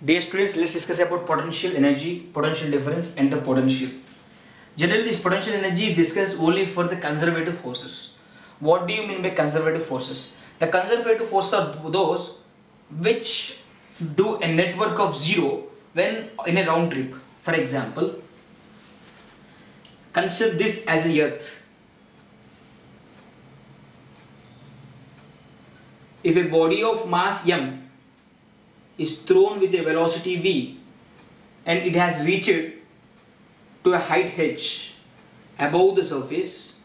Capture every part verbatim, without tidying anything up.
Dear students, let's discuss about potential energy, potential difference and the potential. Generally, this potential energy is discussed only for the conservative forces. What do you mean by conservative forces? The conservative forces are those which do a network of zero when in a round trip. For example, consider this as a earth. If a body of mass m is thrown with a velocity v and it has reached to a height h above the surface,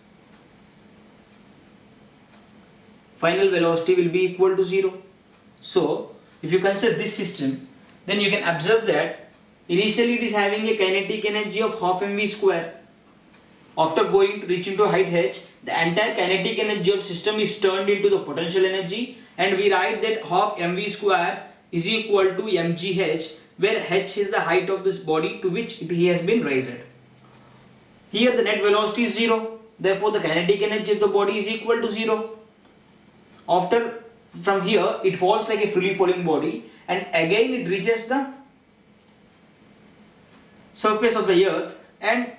final velocity will be equal to zero. So if you consider this system, then you can observe that initially it is having a kinetic energy of half mv square. After going to reaching to height h, the entire kinetic energy of system is turned into the potential energy, and we write that half mv square is equal to mgh, where h is the height of this body to which it has been raised. Here the net velocity is zero, therefore the kinetic energy of the body is equal to zero. After from here it falls like a free falling body, and again it reaches the surface of the earth, and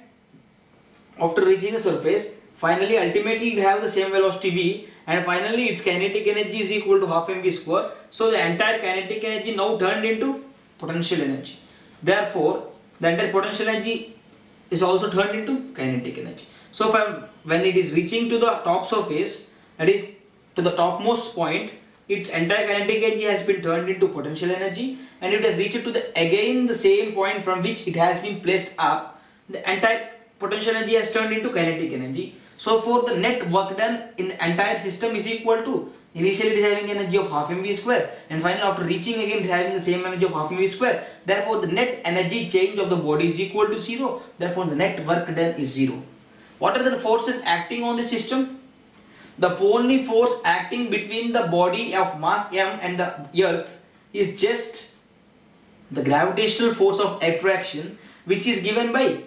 after reaching the surface, finally ultimately it have the same velocity v, and finally its kinetic energy is equal to half mv square. So the entire kinetic energy now turned into potential energy. Therefore the entire potential energy is also turned into kinetic energy. So from when it is reaching to the top surface, that is to the topmost point, its entire kinetic energy has been turned into potential energy, and it has reached to the again the same point from which it has been placed up, the entire potential energy has turned into kinetic energy. So for the net work done in the entire system is equal to, initially it is having energy of half mv square, and finally after reaching again it is having the same energy of half mv square. Therefore the net energy change of the body is equal to zero. Therefore the net work done is zero. What are the forces acting on the system? The only force acting between the body of mass m and the earth is just the gravitational force of attraction, which is given by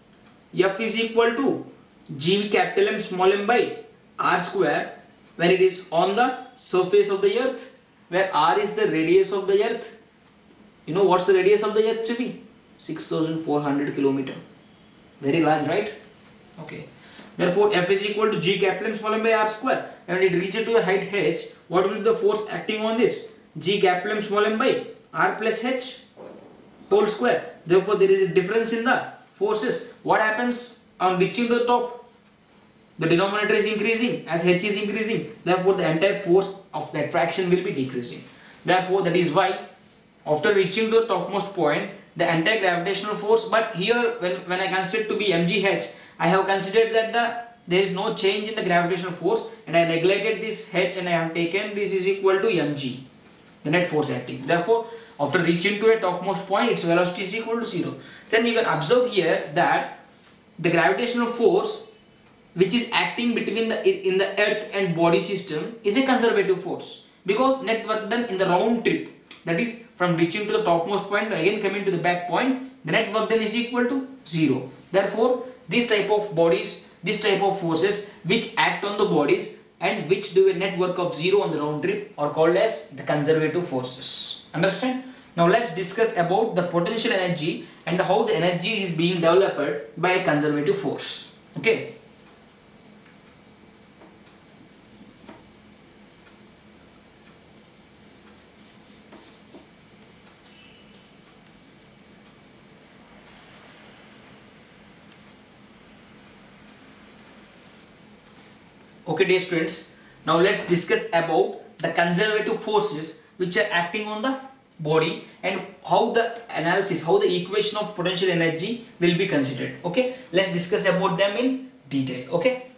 F is equal to G capital M small m by R square when it is on the surface of the earth, where R is the radius of the earth. You know what's the radius of the earth to be? six thousand four hundred kilometer. Very large, right? Okay. Therefore F is equal to G capital M small m by R square, and when it reaches to a height h, what will be the force acting on this? G capital M small m by R plus h whole square. Therefore there is a difference in the forces. What happens on reaching to the top? The denominator is increasing as h is increasing. Therefore the entire force of the attraction will be decreasing. Therefore that is why after reaching to the topmost point, the entire gravitational force, but here when, when I consider it to be mgh, I have considered that the there is no change in the gravitational force, and I neglected this h and I have taken this is equal to mg, the net force acting. Therefore after reaching to a topmost point, its velocity is equal to zero. Then you can observe here that the gravitational force which is acting between the in the earth and body system is a conservative force, because net work done in the round trip, that is from reaching to the topmost point again coming to the back point, the net work done is equal to zero. Therefore this type of bodies, this type of forces which act on the bodies and which do a net work of zero on the round trip are called as the conservative forces. Understand? Now let's discuss about the potential energy and how the energy is being developed by a conservative force. Okay. Okay dear students, now let's discuss about the conservative forces which are acting on the body and how the analysis, how the equation of potential energy will be considered. Okay, let's discuss about them in detail. Okay.